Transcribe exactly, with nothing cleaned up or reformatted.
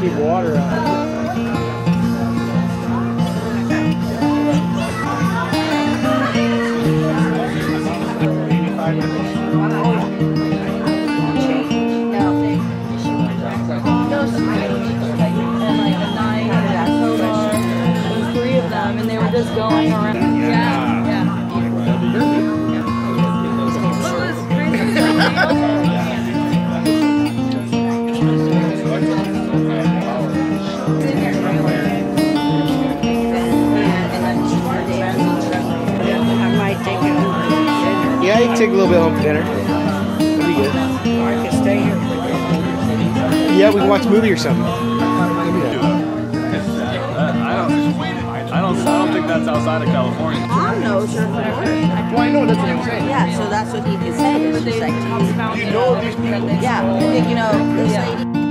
keep water out. And they were just going around. Yeah, yeah. I might take it home. Yeah, you can take a little bit home for dinner. That'd be good. I can stay here. Yeah, we can watch a movie or something. I don't, I don't think that's outside of California. Mom knows her forever. Well, I know, that's what I'm saying. Yeah, so that's what he can say. It's just like, You know these people. yeah, I think, you know, this lady.